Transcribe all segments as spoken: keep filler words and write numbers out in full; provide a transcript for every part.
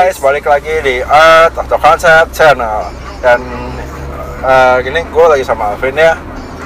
guys, balik lagi di Art of the Concept Channel. Dan uh, gini, gue lagi sama Alvin ya.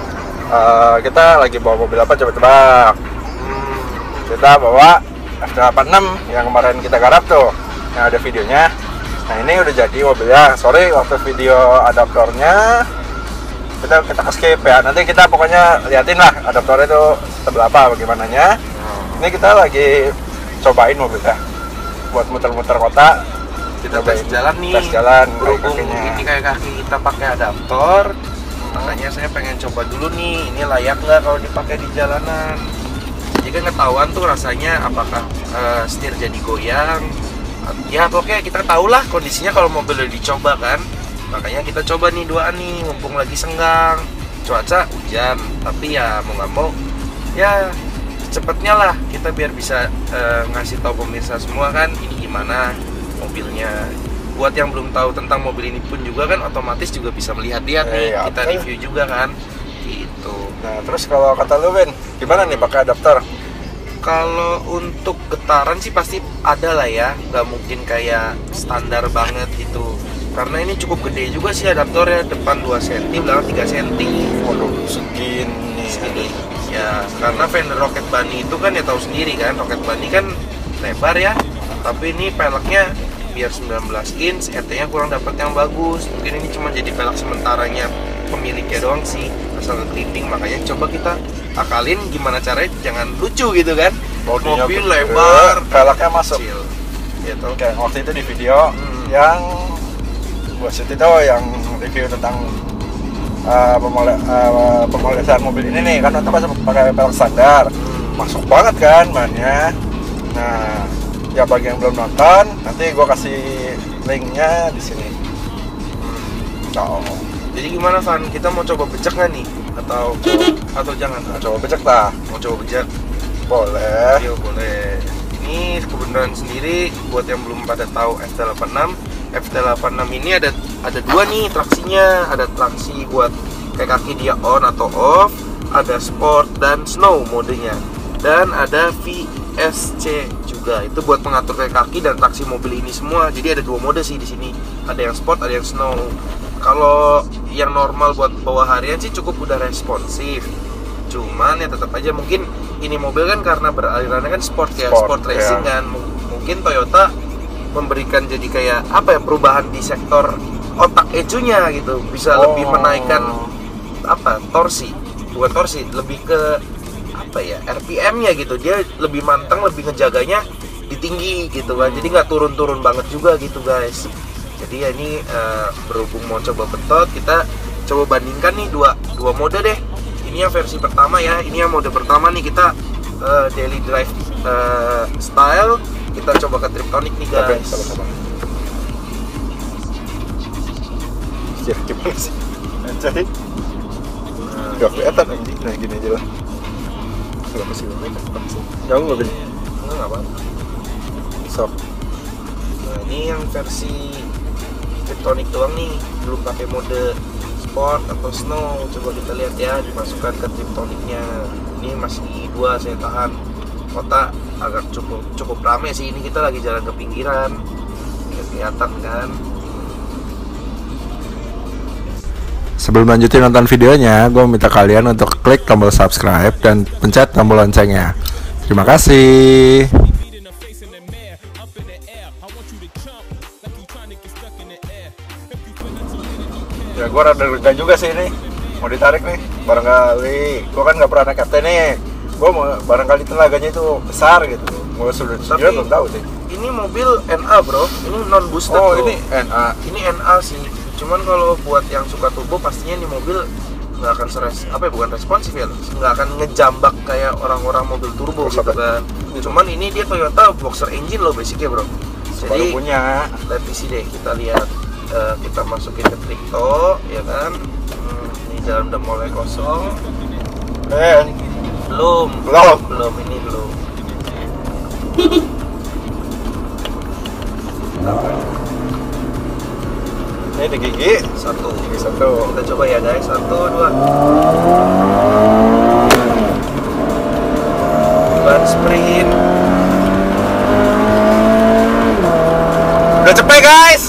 uh, Kita lagi bawa mobil apa, coba tebak. hmm, Kita bawa F T delapan enam yang kemarin kita garap tuh, yang ada videonya. Nah ini udah jadi mobilnya. Sorry, waktu video adaptornya kita kita skip ya. Nanti kita pokoknya liatin lah adaptornya tuh sebelah apa, bagaimananya. Ini kita lagi cobain mobilnya buat muter-muter kota. Kita tes jalan nih, tes jalan berhubung ini kayak kaki kita pakai adaptor, hmm. makanya saya pengen coba dulu nih, ini layak nggak kalau dipakai di jalanan. Jadi kan ketahuan tuh rasanya apakah uh, setir jadi goyang. Ya pokoknya kita tahu lah kondisinya kalau mobil udah dicoba kan. Makanya kita coba nih duaan nih, mumpung lagi senggang, cuaca hujan, tapi ya mau nggak mau ya cepetnya lah kita biar bisa uh, ngasih tahu pemirsa semua kan ini gimana mobilnya. Buat yang belum tahu tentang mobil ini pun juga kan otomatis juga bisa melihat-lihat nih, eh, kita apa? review juga kan gitu. Nah terus kalau kata lu Ben, gimana nih pakai adaptor? Kalau untuk getaran sih pasti ada lah ya, nggak mungkin kayak standar banget gitu. Karena ini cukup gede juga sih adaptornya, depan dua sentimeter, belakang tiga sentimeter. Waduh, segini. Segini. Ya, karena fender Rocket Bunny itu kan ya tahu sendiri kan, Rocket Bunny kan lebar ya. Tapi ini peleknya biar sembilan belas inch, R T-nya kurang dapat yang bagus. Mungkin ini cuma jadi pelek sementaranya pemiliknya doang sih, asal nge-clipping. Makanya coba kita akalin gimana caranya jangan lucu gitu kan. Bodinya mobil gede, lebar, peleknya masuk. Kecil. Gitu. Kayak waktu itu di video hmm. yang buat itu yang review tentang uh, pemole, uh, pemolesan mobil ini nih, kan otomatis pakai pelek standar. hmm. Masuk banget kan bannya. Nah ya bagi yang belum nonton, nanti gue kasih linknya di sini. hmm. Oh. Jadi gimana Van, kita mau coba becek nggak nih? Atau atau jangan? Mau coba becek lah. Mau coba becek? Boleh. Yo boleh. Ini kebenaran sendiri buat yang belum pada tahu F T delapan enam. F T delapan enam ini ada ada dua nih traksinya. Ada traksi buat kayak kaki dia on atau off, ada sport dan snow modenya. Dan ada V S C juga. Itu buat mengatur kayak kaki dan traksi mobil ini semua. Jadi ada dua mode sih di sini. Ada yang sport, ada yang snow. Kalau yang normal buat bawa harian sih cukup udah responsif. Cuman ya tetap aja mungkin ini mobil kan karena beralirannya kan sport ya, sport, sport racing ya. Kan mungkin Toyota memberikan jadi kayak apa ya, perubahan di sektor otak E C U-nya gitu, bisa oh. lebih menaikkan apa torsi, bukan torsi, lebih ke apa ya R P M-nya gitu, dia lebih manteng, lebih ngejaganya di tinggi gitu kan, jadi nggak turun-turun banget juga gitu guys. Jadi ya ini uh, berhubung mau coba betot, kita coba bandingkan nih dua dua mode deh. Ini yang versi pertama ya, ini yang mode pertama nih, kita uh, daily drive uh, style. Kita coba ke Triptonic nih guys. Sama-sama. Ya gimana sih? Jadi nggak kelihatan nanti. Nah gini aja lah. Nggak mesti banget. Jauh nggak gini? Nggak apa. Sok. Nah ini yang versi Triptonic doang nih, belum pakai mode sport atau snow. Coba kita lihat ya, dimasukkan ke Triptonicnya. Ini masih dua saya tahan. Kota agak cukup cukup rame sih, ini kita lagi jalan ke pinggiran, nggak kelihatan kan. Sebelum lanjutin nonton videonya, gue minta kalian untuk klik tombol subscribe dan pencet tombol loncengnya. Terima kasih. Ya gue rada lega juga sih ini, mau ditarik nih, barangkali gue kan nggak pernah naik F T nih. Gue mau barangkali tenaganya itu besar gitu. Mau sudah sudah belum tahu sih. Ini mobil N A bro, ini non boosted. Oh bro. ini N A. Ini N A sih. Cuman kalau buat yang suka turbo pastinya ini mobil nggak akan seres apa ya, bukan responsif ya, nggak akan ngejambak kayak orang-orang mobil turbo gitu kan. Cuman ini dia Toyota boxer engine loh basicnya bro. Jadi baru punya. Revisi deh, kita lihat, uh, kita masukin ke Tripto ya kan. Hmm, ini jalan udah mulai kosong. Eh. Belum, belum, belum ini belum. Ini di gigi satu, gigi satu. Kita coba ya guys, satu, dua. Ban sprint. Udah cepet guys.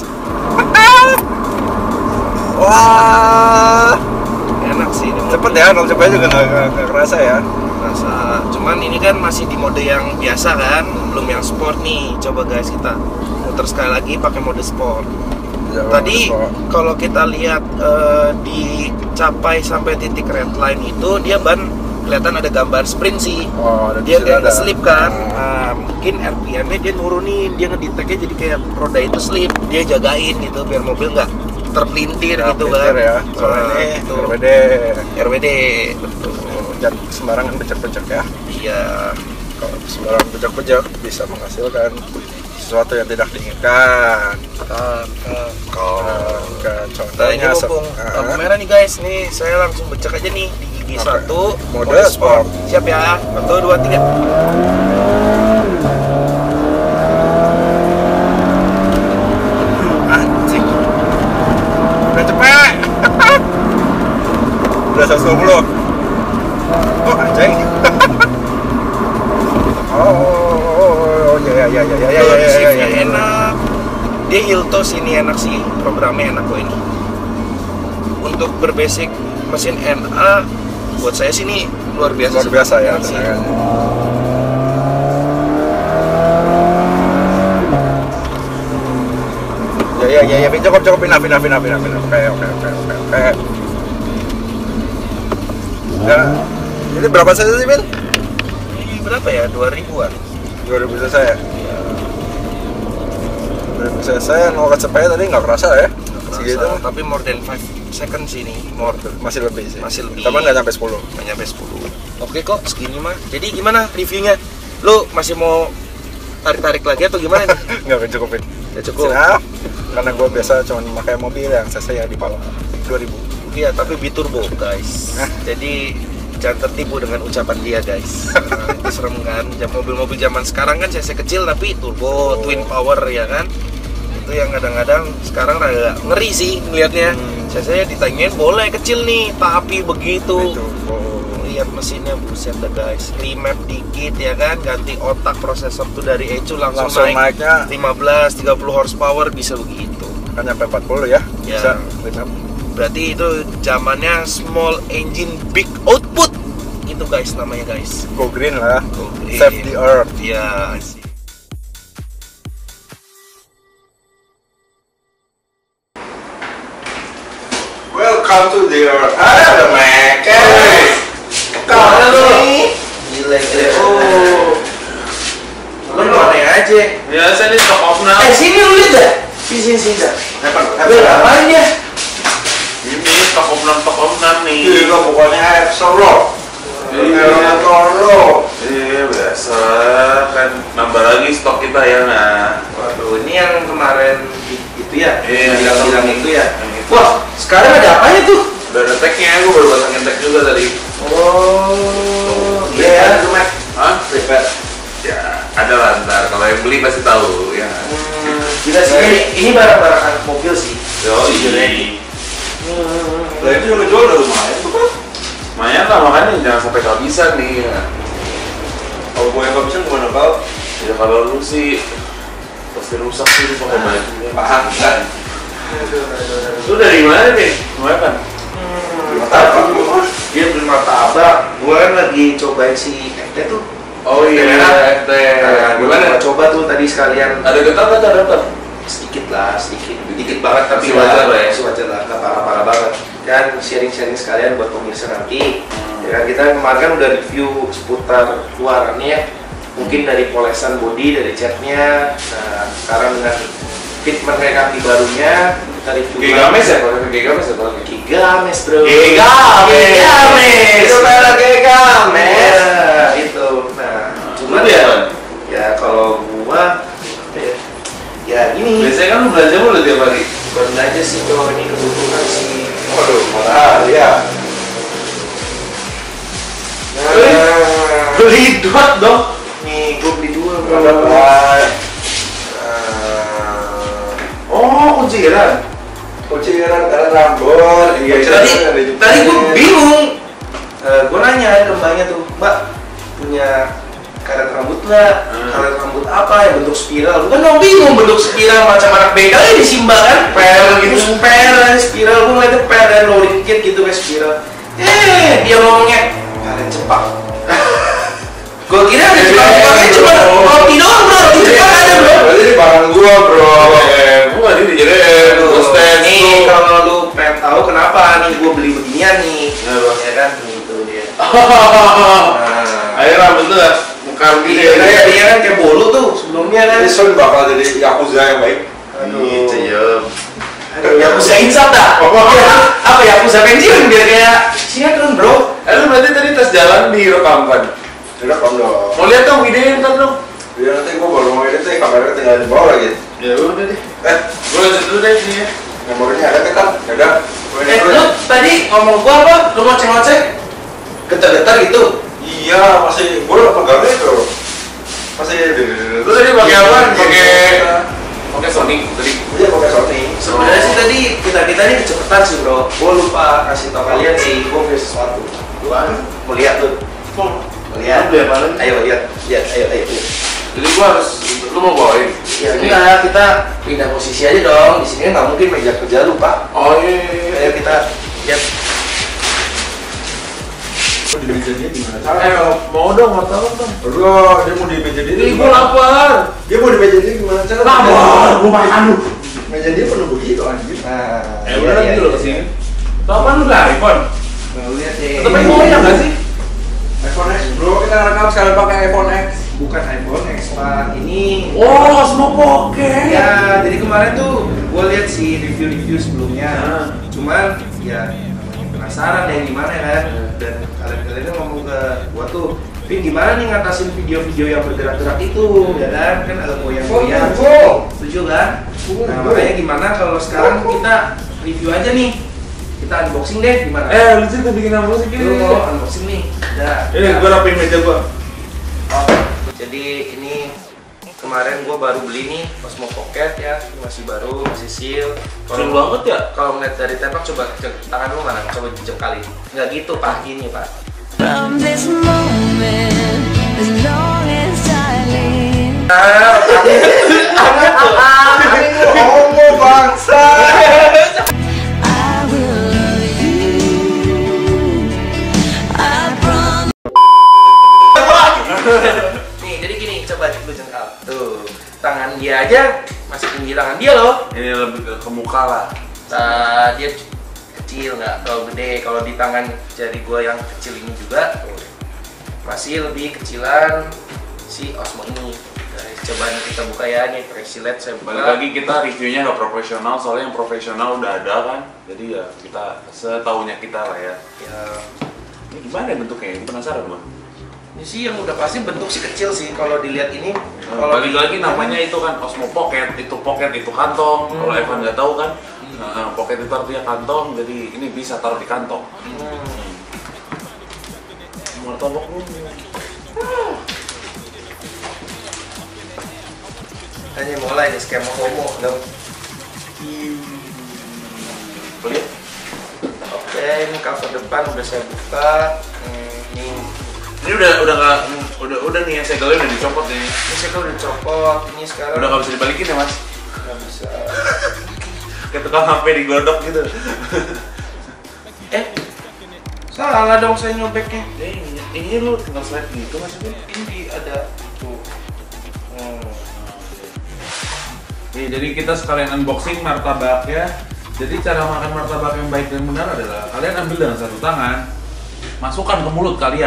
Wah, Enak sih ini. cepet ya, kalau cepet juga nggak nggak- nggak kerasa ya. Rasa, cuman ini kan masih di mode yang biasa kan, belum yang sport nih. Coba guys kita muter sekali lagi pakai mode sport. Jangan Tadi lupa. kalau kita lihat eh, dicapai sampai titik red line itu dia ban kelihatan ada gambar sprint sih. Oh, ada Dia di situ kayak ada. nge-slip kan. Ah. Nah, mungkin R P M-nya dia nurunin, dia ngedeteknya jadi kayak roda itu slip, dia jagain gitu biar mobil nggak terpelintir Nah, gitu pinter kan. ya. Soalnya Nah, ini itu R W D. R W D betul. Jangan sembarangan pejak-pejak ya. Iya. Kalau sembarangan pejak-pejak bisa menghasilkan sesuatu yang tidak diinginkan. Kan, kan. Nah, kan, Nah, ini contohnya se- mumpung ah, lampu merah nih guys, nih saya langsung becek aja nih di gigi Oke. satu Mode sport. Siap ya, satu dua tiga. anjing. Udah cepet. Udah seratus dua puluh. Oh, anjing. oh, oh, oh, oh, ya, ya, ya, ya, ya, ya, ya, ya, Shiftnya ya, ya. enak. Dia Hiltos ini enak sih, programnya enak kok ini. Untuk berbasic mesin N A, buat saya sih ini luar biasa. Luar biasa ya. sih. tenaga. Ya, ya, ya, ya, cukup, cukup, pindah, pindah, pindah, pindah, pindah. Oke, oke, oke, oke, oke. Ya, ini berapa saja sih, Bin? Ini berapa ya? dua ribuan. dua ribu cc ya? dua ribu cc nol kecepatan tadi nggak kerasa ya? Segitu Rasa, tapi more than five seconds ini, more masih lebih sih. Masih lebih. Tapi nggak sampai sepuluh. nggak nyampe sepuluh. Oke kok, segini mah. Jadi gimana reviewnya? Lu masih mau tarik-tarik lagi atau gimana nih? Nggak mencukupin. Ya cukup. Siap. Karena gue biasa cuma pakai mobil yang cc yang di bawah dua ribu. Iya, tapi biturbo guys. Hah? Jadi jangan tertipu dengan ucapan dia guys. Nah, itu serem kan. Jam mobil-mobil zaman sekarang kan cc kecil tapi turbo, Oh. twin power ya kan. Itu yang kadang-kadang sekarang rada ngeri sih ngelihatnya. Hmm. cc-nya ditanyain boleh kecil nih, tapi begitu. Itu. Oh. Lihat mesinnya buset dah guys, remap dikit ya kan, ganti otak prosesor tuh dari E C U langsung, Langsung naik naiknya lima belas tiga puluh horsepower bisa begitu. kan nyampe empat puluh ya? Ya. Bisa. Lima. Berarti itu zamannya small engine big output. Itu guys namanya guys. Go green lah. Go green. Save the earth. Iya, sih. Welcome to the earth. Ada Mac. Kemana lu? Gila gila. Oh. Lu mana aja? Ya, saya di stock of now. Eh sini lu lihat dah. Sini sini sini dah. Hebat. Tapi ngapain ya? Ini stock of enam, stock of enam nih. Gila pokoknya F solo. Iya. Solo. Iya, biasa kan nambah lagi stok kita ya, nah. Waduh, ini yang kemarin itu ya? Iya, bilang-bilang itu ya. Yang itu. Wah, sekarang ada apanya tuh? Udah ada tag-nya, gue baru pasangin tag juga tadi. Oh, iya ya, itu Mac. Hah? Prepare. Ya, ada lah ntar. Kalau yang beli pasti tahu, ya. Hmm, gila sih, ini, ini barang-barang anak mobil sih. Yo, Sejujurnya. ini. Hmm. Lah itu juga jual udah lumayan tuh kan? Lumayan lah, makanya jangan sampai kehabisan nih. Ya. Kalau gue yang kehabisan gimana kau? Ya kalau lu sih pasti rusak sih lu pakai baju. Paham kan? Lu dari mana nih? Mana kan? Martabak. Dia beli martabak. Gue kan lagi cobain si F T tuh. Oh iya, F T. Nah, Gimana? gua coba tuh tadi sekalian. Ada getar atau dapat? Sedikit lah, sedikit. Dikit banget tapi Masih wajar lah ya? Masih wajar lah, nggak parah-parah banget. Dan sharing-sharing sekalian buat pemirsa nanti. Ya kan, kita kemarin kan udah review seputar luarannya ya. Mungkin dari polesan body, dari catnya. Nah, sekarang dengan fitment kayak kaki barunya kita review. Gigames ya? Kalau Gigames ya? Kalau Gigames bro. Gigames. Gigames. Itu merek Gigames. Nah, itu. Nah, cuman Lu ya? ya kalau gua ya, ya gini. Biasanya kan lu belanja mulu tiap hari. Baru aja sih kalau ini kebutuhan sih. Waduh, mahal ya. Nah, Beli dot dong. nih gua beli dua bro. Berapa? Oh, kunciran. Kunciran karena rambut. Iya, Tadi, iya, tadi gua bingung. Eh, gua nanya kembangnya tuh, Mbak punya karet rambut nggak? Hmm. Karet rambut apa yang bentuk spiral? Bukan dong bingung bentuk spiral macam anak begal ya di Simba kan? Per gitu, per spiral. Gue ngeliatnya per dan loading kit gitu kayak spiral. Eh dia ngomongnya karet Jepang. Gue kira ada Jepang-Jepangnya cuma roti doang bro, roti Jepang ada bro. Berarti ini barang gua bro. Eh, gua tadi dijadiin hostess. Nih kalau lu pengen tahu kenapa nih gue beli beginian nih, ya kan gitu dia. Akhirnya rambut tuh muka begini. Iya, dia kan kayak bolu tuh sebelumnya kan. Ini Son bakal jadi Yakuza yang baik. Aduh, ceyem. Yakuza insap dah. Apa Yakuza pensiun biar kayak sinetron bro. Eh lu berarti tadi tes jalan direkam kan? Direkam dong. Mau lihat dong videonya ntar dong. Iya nanti gua baru mau edit nih, kameranya tinggal di bawah lagi. Ya udah deh. Eh, Gua lihat dulu deh sini ya. memorinya ada kan? Ada. Eh lu tadi ngomong gua apa? Lu ngoceh-ngoceh? Getar-getar gitu? Iya, masih gua pegangnya itu. Masih. Lu tadi pakai apa? Pakai pakai Sony tadi. Iya pakai Sony. Sebenarnya sih tadi kita kita ini kecepatan sih bro. Gua lupa kasih tau kalian sih, gua punya sesuatu. Gua mau lihat tuh. Mau lihat. Lihat mana? Ayo lihat, lihat, ayo, ayo. ayo. Jadi gua harus lu mau bawain. Ya enggak, kita pindah posisi aja dong. Di sini nggak mungkin meja kerja lu pak. Oh iya. iya, iya. Ayo kita lihat. Mau di meja dia gimana? Eh mau dong, mau tahu dong. Bro, dia mau di meja dia. Ini gua lapar. Dia mau di meja dia gimana cara? Lapar, gua makan lu. Meja dia penuh begitu anjir. Nah, Eh udah nanti lu kesini. Tahu kan lu dari iPhone? Nah, lihat deh. Tapi goyang nggak sih? iPhone X bro, kita rekam sekali pakai iPhone X. Bukan iPhone X pak, ini. Oh, semua pocket. Ya, jadi kemarin tuh gue lihat sih review-review sebelumnya. Nah. Cuman ya namanya penasaran yang gimana kan. Dan kalian-kalian ngomong ke gue tuh, Vin gimana nih ngatasin video-video yang bergerak-gerak itu, ya kan? Kan ada goyang-goyang. Setuju kan? Nah, makanya gimana kalau sekarang kita review aja nih. Kita unboxing deh gimana? Eh, lu sih tuh bikin unboxing Lu gini. mau unboxing nih. Dah. Ini Dah. gua rapiin meja gua. Oh, jadi ini kemarin gue baru beli nih Osmo Pocket ya, masih baru, masih seal. Keren banget ya? Kalau ngeliat dari tempat coba cek tangan lu mana, coba jejak kali. Nggak gitu pak, gini pak. From this moment, as long as I live. Ah, Ini homo bangsa. I will love you. I promise. nih jadi gini, coba lu jengkal. Tuh, tangan dia aja masih tinggi tangan dia loh. Ini lebih ke, ke muka lah. Nah, dia kecil nggak terlalu gede. Kalau di tangan jari gue yang kecil ini juga tuh, masih lebih kecilan si Osmo ini. Nah, coba nih kita buka ya, nih presilet saya buka. Balik lagi kita reviewnya nggak profesional, soalnya yang profesional udah ada kan. Jadi ya kita setahunya kita lah ya. Ya, Ini gimana ya bentuknya? Ini penasaran gua. ini sih yang udah pasti bentuk si kecil sih kalau dilihat ini. Kalau balik lagi namanya itu kan Osmo Pocket, itu pocket itu kantong. Hmm. Kalau Evan nggak tahu kan, nah, pocket itu artinya kantong, jadi ini bisa taruh di kantong. Hmm. Martabak lu. Hanya mulai nih skema homo dong. Lihat. Oke, ini cover depan udah saya buka. Hmm, ini Ini udah udah nggak udah udah nih ya segelnya udah dicopot nih. ini saya udah copot. Ini sekarang Udah nggak bisa dibalikin ya mas? nggak bisa. Kayak tukang H P digodok gitu. Eh, salah dong saya nyobeknya. Eh, ini, ini lu tinggal slide gitu maksudnya? Ini ada tuh. Hmm. Nih, jadi kita sekalian unboxing martabak ya. Jadi cara makan martabak yang baik dan benar adalah kalian ambil dengan satu tangan, masukkan ke mulut kalian.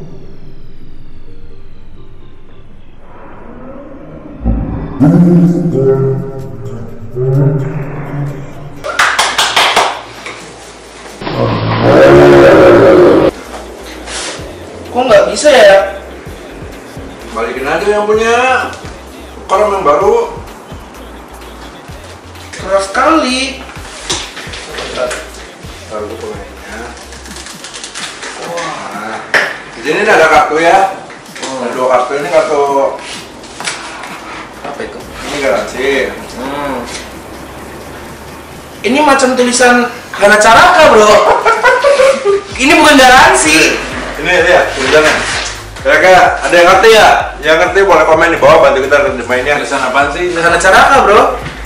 Kok nggak bisa ya? Balikin aja yang punya. Kalau yang baru. Keras sekali. Taruh pemainnya. Wah. Di sini ada kartu ya. Ada dua kartu, ini kartu. Apa itu? Ini garansi. Hmm. Ini macam tulisan Gana Caraka bro. Ini bukan garansi. Ini lihat tulisannya. Kira-kira ada yang ngerti ya? Yang ngerti boleh komen di bawah, bantu kita mainnya. Tulisan apaan sih? Dengan acara apa, Bro?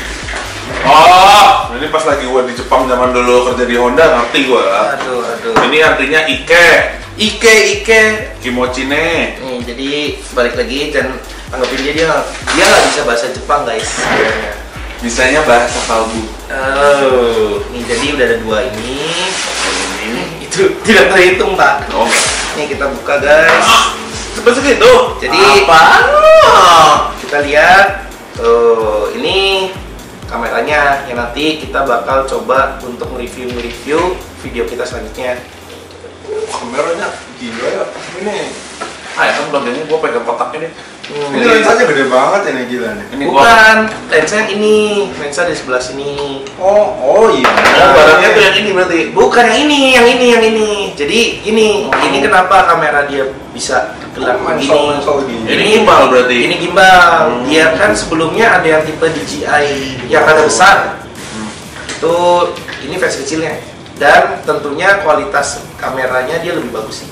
Oh, ini pas lagi gua di Jepang zaman dulu kerja di Honda, ngerti gua. Aduh, aduh. Ini artinya Ike, Ike, Ike. kimochi ne. Nih, jadi balik lagi dan anggapin dia dia dia nggak bisa bahasa Jepang, guys. Bisanya bahasa kalbu. Oh, nih jadi udah ada dua ini. Ini. Itu tidak terhitung, Pak. Oh, enggak. Nih kita buka, guys. Cepet segitu. Jadi apa? kita lihat tuh, ini kameranya yang nanti kita bakal coba untuk nge-review-review video kita selanjutnya. Kameranya gila ya. Ini Ah, ya kan bagiannya gua pegang kotaknya deh. Hmm. ini lensanya gede banget ini, gila nih. Ini gua. Bukan, lensa yang ini, lensa di sebelah sini. Oh, oh iya. Oh, barangnya tuh yang ini berarti. Bukan yang ini, yang ini, yang ini. Jadi ini, ini kenapa kamera dia bisa gelap begini? Mensol-mensol gini. Ini gimbal berarti. Ini gimbal. Dia kan sebelumnya ada yang tipe D J I yang ada besar. Itu ini versi kecilnya. Dan tentunya kualitas kameranya dia lebih bagus sih.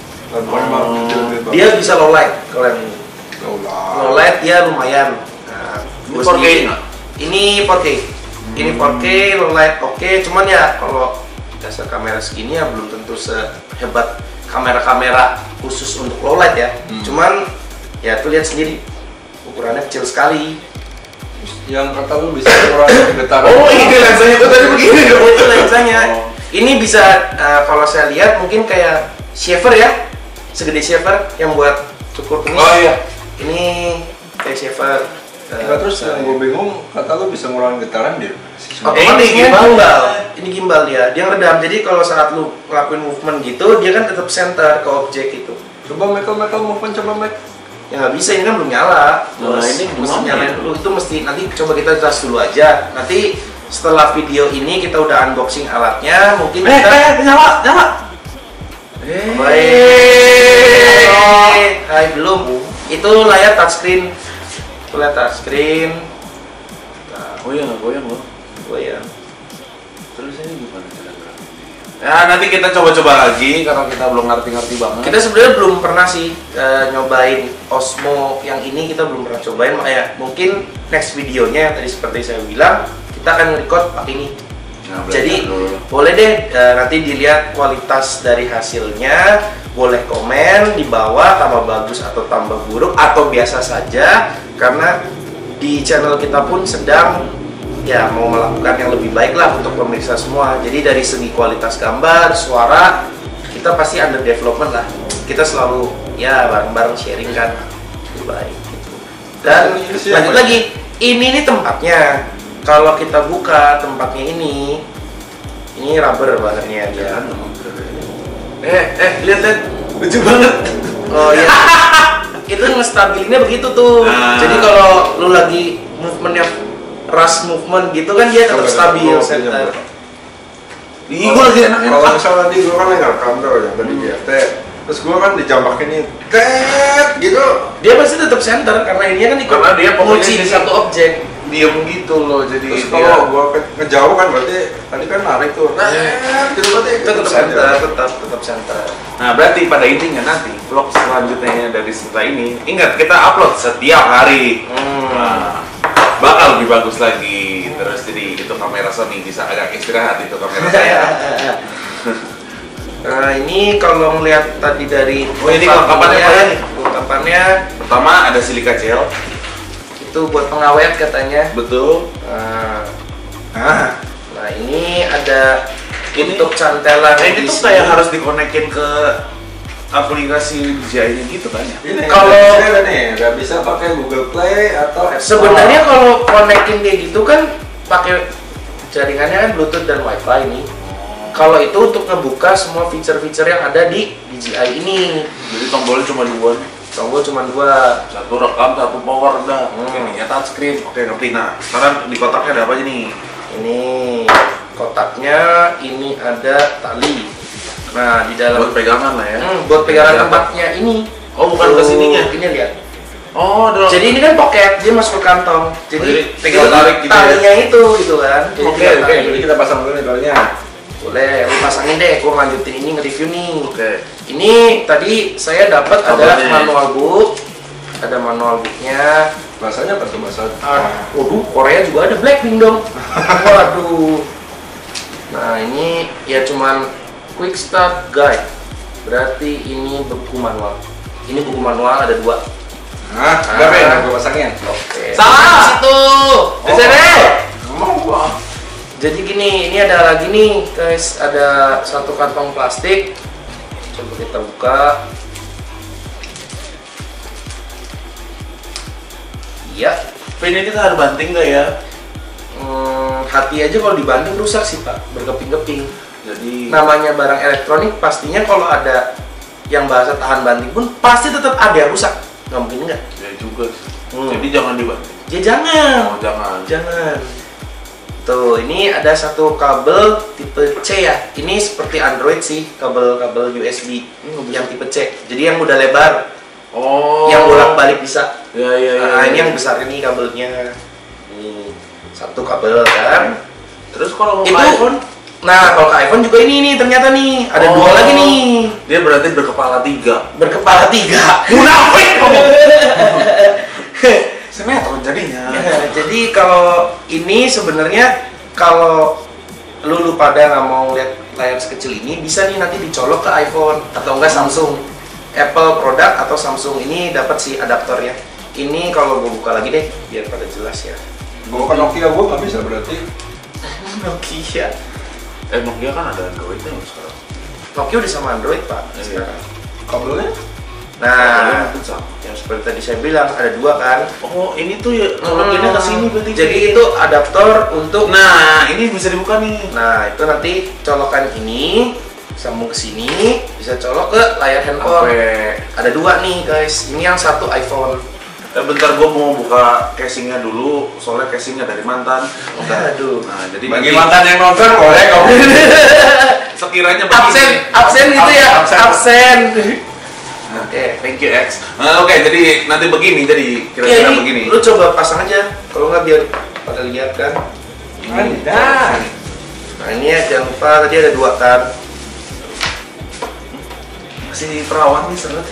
Dia bisa low light kalau yang ini. Low light dia lumayan. Nah, Ini gua four K sendiri- nggak? Ini four K. Ini four K, low light oke, cuman ya kalau dasar kamera segini ya belum tentu sehebat kamera-kamera khusus untuk low light ya. Hmm. Cuman ya tuh lihat sendiri ukurannya kecil sekali. Yang kata lu bisa ngurangin getaran. Oh, ini lensanya gua tadi begini dong. Itu lensanya. Oh. Ini bisa uh, kalau saya lihat mungkin kayak shaver ya, segede shaver yang buat cukur kumis. Oh iya. Ini kayak shaver. Uh, Enggak, terus yang gue bingung, kata lu bisa ngurangin getaran dia. otomatis ini ini gimbal. gimbal. Ini gimbal dia. Dia ngeredam. Jadi kalau saat lu ngelakuin movement gitu, dia kan tetap center ke objek itu. Coba Michael, Michael movement, coba Mike. Ya nggak bisa, ini kan belum nyala. Nah, Terus ini mesti gimana nyalain ya? dulu. Itu mesti nanti coba kita tes dulu aja. Nanti setelah video ini kita udah unboxing alatnya, mungkin Eh, kita eh, nyala, nyala. Eh, Baik. Hai, belum. Itu layar touchscreen. Itu layar touchscreen. Oh iya, nggak goyang loh. Oh ya. Terus ini gimana cara geraknya? Ya nanti kita coba-coba lagi karena kita belum ngerti-ngerti banget. Kita sebenarnya belum pernah sih eh, nyobain Osmo yang ini, kita belum pernah cobain, makanya mungkin next videonya tadi seperti saya bilang kita akan record pakai ini. Nah, belajar Jadi dulu. boleh deh eh, nanti dilihat kualitas dari hasilnya, boleh komen di bawah tambah bagus atau tambah buruk atau biasa saja, karena di channel kita pun sedang ya mau melakukan yang lebih baik lah untuk pemirsa semua. Jadi dari segi kualitas gambar, suara kita pasti under development lah. Kita selalu ya bareng-bareng sharing kan lebih baik gitu. Dan Ini siapa lanjut ya? lagi, ini nih tempatnya. Kalau kita buka tempatnya ini, ini rubber bahannya dia. Eh, eh, lihat lihat, lucu banget. Oh iya. Itu ngestabilinnya begitu tuh. Nah. Jadi kalau lu lagi movementnya rush movement gitu kan dia tetap stabil center. Ih, gua lagi enak-enak. Kalau misalnya tadi gue kan yang ngerekam tuh yang tadi di F T, terus gue kan dijambak ini, tet gitu. Dia pasti tetap center karena ini kan ikut Karena dia pokoknya kunci di di- satu objek. Diem gitu loh, jadi Terus dia- kalau gue ngejauh kan berarti tadi kan narik tuh, tet gitu berarti Tetap center, tetap tetap center. Nah, berarti pada intinya nanti vlog selanjutnya dari setelah ini, ingat kita upload setiap hari. Hmm. Nah, bakal lebih bagus lagi. Terus jadi itu kamera Sony bisa agak istirahat itu kamera saya. Nah ini kalau melihat tadi dari Oh, ini kelengkapannya apa ya nih? Kelengkapannya Pertama ada silika gel, itu buat pengawet katanya. betul. Nah, Nah, nah ini ada Ini- untuk cantelan. Nah, ini di tuh sini. kayak harus dikonekin ke aplikasi D J I-nya gitu kan ya? ini Kalau- kalau bisa nih, nggak bisa pakai Google Play atau App Store. Sebenarnya kalau konekin kayak gitu kan pakai jaringannya kan Bluetooth dan WiFi nih. Kalau itu untuk ngebuka semua fitur-fitur yang ada di D J I ini. Jadi tombolnya cuma dua, Tombol cuma dua. satu rekam, satu power, udah. Hmm. Ininya touchscreen, oke ngerti. Nah, sekarang di kotaknya ada apa aja nih? Ini kotaknya, ini ada tali. Nah di dalam Buat pegangan lah ya. Hmm, buat pegangan Ada apa? tempatnya ini. Oh, bukan ke sininya. Ini lihat. Oh, ada. Jadi ini kan pocket, dia masuk ke kantong. Jadi Jadi pegang tinggal tarik gitu ya? talinya itu gitu kan. Jadi Oke, tinggal oke, tarik. jadi kita pasang dulu nih talinya. Boleh, lu pasangin deh, gua lanjutin ini nge-review nih. Oke. Ini tadi saya dapat ada Kabelnya. manual book, ada manual booknya. Bahasanya apa tuh bahasa? Ah, waduh, Korea juga ada Blackpink dong. Waduh. Nah ini ya cuman quick start guide. Berarti ini buku manual. Ini buku manual ada dua. Nah, udah Ben, gue pasangin. Oke. Salah! Di situ. Di sini. Mau gua. Jadi gini, ini ada lagi nih guys, ada satu kantong plastik. Coba kita buka. Iya. Pen ini kita harus banting nggak ya? Hmm, hati aja kalau dibanting rusak sih Pak, berkeping-keping. Jadi Namanya barang elektronik pastinya kalau ada yang bahasa tahan banting pun pasti tetap ada yang rusak. Nggak mungkin enggak. ya juga. sih. Hmm. Jadi jangan dibanting. Ya jangan. Oh, jangan. Jangan. Tuh, ini ada satu kabel tipe C ya. Ini seperti Android sih, kabel-kabel U S B yang tipe C. Jadi yang udah lebar, Oh. yang bolak-balik bisa. Ya ya ya. Nah, ya. ini yang besar ini kabelnya. Nih, satu kabel kan. Terus kalau mau Itu ke iPhone, Nah, kalau ke iPhone juga ini nih ternyata nih ada Oh. dua lagi nih. dia berarti berkepala tiga. Berkepala tiga. Munafik kamu. Sinetron jadinya. Ya, jadi kalau ini sebenarnya kalau lu, lu pada nggak mau lihat layar sekecil ini bisa nih nanti dicolok ke iPhone atau enggak Samsung. Apple produk atau Samsung ini dapat sih adaptornya. Ini kalau gue buka lagi deh biar pada jelas ya. Gua kan Nokia gua nggak bisa berarti. Nokia. Eh Nokia kan ada Androidnya loh sekarang. Nokia udah sama Android Pak Iya. sekarang. Kabelnya? Nah, Mungkin sama. yang seperti tadi saya bilang ada dua kan. Oh ini tuh ya colokinnya ke sini berarti. Jadi itu adaptor untuk Nah ini bisa dibuka nih. Nah, itu nanti colokan ini sambung ke sini, bisa colok ke layar handphone. Oke. Ada dua nih, guys. Ini yang satu iPhone. Eh, bentar gue mau buka casingnya dulu, soalnya casingnya dari mantan. Bentar. Aduh. Nah jadi Bagi nanti mantan yang nonton boleh kamu. sekiranya begini. Absen, absen gitu ya, Absen. absen. Nah, Oke. Thank you X. Nah, Oke jadi nanti begini jadi Ya, kira-kira ini begini. lu coba pasang aja. Kalau nggak biar pada lihat kan. Ini. Dah. Nah, ini ya jangan lupa tadi ada dua kan. Masih perawan nih seret.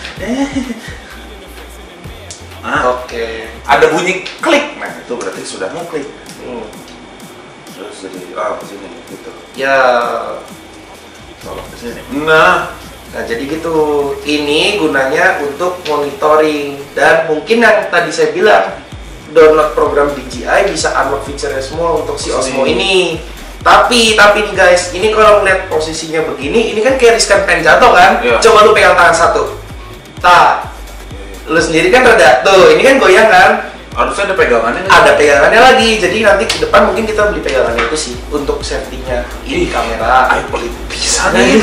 Ah, Oke. ada bunyi klik. Nah itu berarti sudah mau klik. Hmm. Terus jadi ah ke sini gitu. Ya. Tolong ke sini. Nah, Nah, jadi gitu. Ini gunanya untuk monitoring dan mungkin yang tadi saya bilang download program D J I bisa unlock feature-nya semua untuk si Osmo ini. Tapi, tapi nih guys, ini kalau ngeliat posisinya begini, ini kan kayak riskan pen jatuh kan? Iya. Coba lu pegang tangan satu. Tah, lu sendiri kan reda. Tuh, ini kan goyang kan? harusnya ada pegangannya nggak? Ada pegangannya lagi. Jadi nanti ke depan mungkin kita beli pegangannya itu sih untuk safety-nya. Ini kamera. Ayo pelit bisa nih.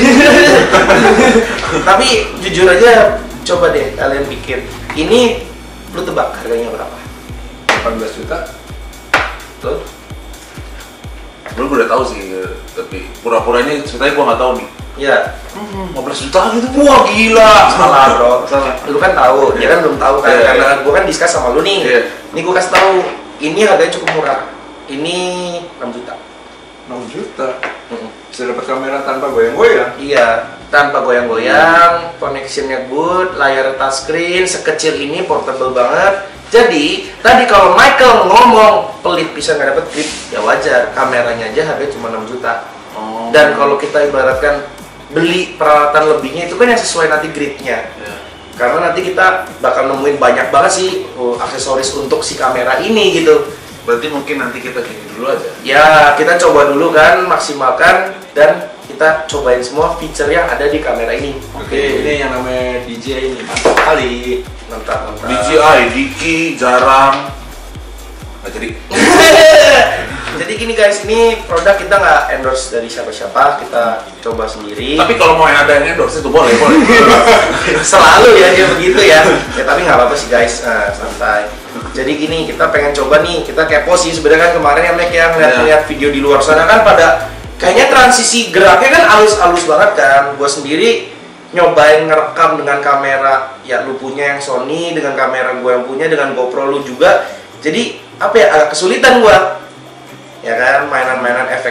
Tapi jujur aja, coba deh kalian pikir. Ini lu tebak harganya berapa? delapan belas juta. Tuh. Gue udah tahu sih, tapi pura-puranya ceritanya gue nggak tahu nih. Ya, Hmm, lima belas juta gitu. wah gila, salah bro. Salah. Lu kan tahu, dia Iya. kan belum tahu kan, Iya, karena iya. gua kan discuss sama lu nih. Iya. Ini gua kasih tahu, ini harganya cukup murah. Ini enam juta. enam juta. Mm-mm. Bisa dapat kamera tanpa goyang-goyang. Iya, tanpa goyang-goyang, connectionnya good, layar touchscreen, sekecil ini portable banget. Jadi, tadi kalau Michael ngomong pelit bisa nggak dapet grip, ya wajar. Kameranya aja harganya cuma enam juta. Oh. Dan kalau kita ibaratkan beli peralatan lebihnya itu kan yang sesuai nanti gripnya. Ya. Karena nanti kita bakal nemuin banyak banget sih oh, aksesoris untuk si kamera ini gitu. Berarti mungkin nanti kita gini dulu aja. Ya, kita coba dulu kan, maksimalkan dan kita cobain semua fitur yang ada di kamera ini. Oke, ini yang namanya D J ini mantap kali. Mantap, mantap. D J I, Diki, jarang. Nggak jadi. Jadi gini guys, ini produk kita nggak endorse dari siapa-siapa, kita coba sendiri. Tapi kalau mau yang ada yang endorse itu boleh, boleh. Selalu ya dia begitu ya. Ya tapi nggak apa-apa sih guys, nah, santai. Jadi gini, kita pengen coba nih, kita kepo sih sebenarnya kan kemarin ya Mac yang lihat-lihat video di luar sana kan pada kayaknya transisi geraknya kan halus-halus banget kan. Gua sendiri nyobain ngerekam dengan kamera ya lu punya yang Sony, dengan kamera gua yang punya, dengan GoPro lu juga. Jadi apa ya, agak kesulitan gua. Ya kan, mainan-mainan efeknya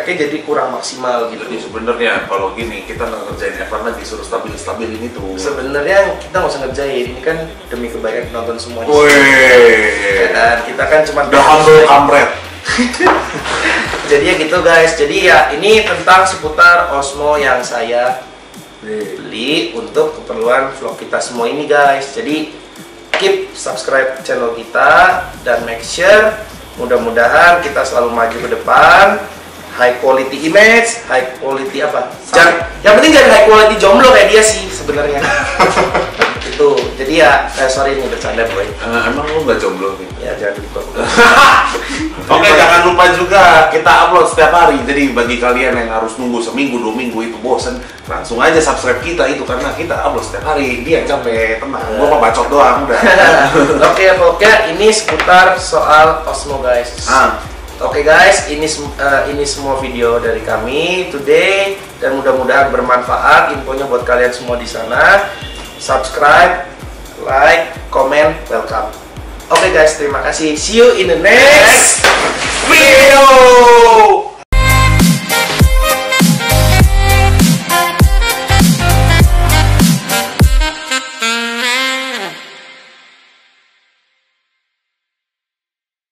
efeknya jadi kurang maksimal gitu. Jadi sebenarnya kalau gini kita nggak ngerjain F satu disuruh stabil-stabilin itu. Sebenarnya kita nggak usah ngerjain, ini kan demi kebaikan penonton semuanya. Wih. Ya kan? Kita kan cuma The humble kampret. Jadi ya gitu guys. Jadi ya ini tentang seputar Osmo yang saya beli untuk keperluan vlog kita semua ini guys. Jadi keep subscribe channel kita dan make sure mudah-mudahan kita selalu maju ke depan, high quality image, high quality apa? Jangan, yang penting jangan high quality jomblo kayak dia sih sebenarnya. Itu. Jadi ya, eh, sorry ini bercanda boy. Uh, emang lu nggak jomblo nih? Ya jangan lupa. Oke, jangan lupa juga kita upload setiap hari. Jadi bagi kalian yang harus nunggu seminggu, dua minggu itu bosen, langsung aja subscribe kita itu karena kita upload setiap hari. Dia capek, tenang. Gua mah bacot doang udah. Oke, oke, ini seputar soal Osmo guys. Ah. Oke guys, ini sem- uh, ini semua video dari kami today dan mudah-mudahan bermanfaat infonya buat kalian semua di sana. Subscribe, like, comment, welcome. Oke guys, terima kasih. See you in the next